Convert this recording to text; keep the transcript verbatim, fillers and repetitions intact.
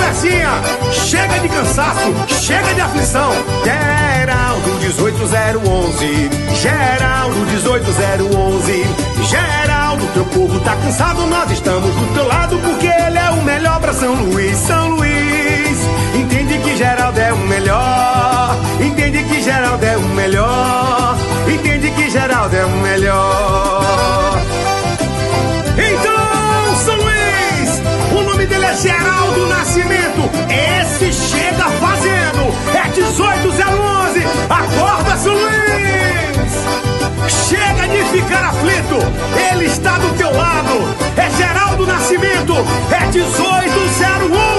Cecinha, chega de cansaço, chega de aflição. Geraldo dezoito zero onze, Geraldo dezoito zero onze, Geraldo, teu povo tá cansado, nós estamos do teu lado porque ele é o melhor pra São Luís. São Luís, entende que Geraldo é o melhor, entende que Geraldo é o melhor, entende que Geraldo é o melhor. Então, São Luís, o nome dele é Geraldo Nascimento, esse chega fazendo, é dezoito zero onze, acorda, São Luís! Chega de ficar aflito, ele está do teu lado, é Geraldo Nascimento, é dezoito zero onze.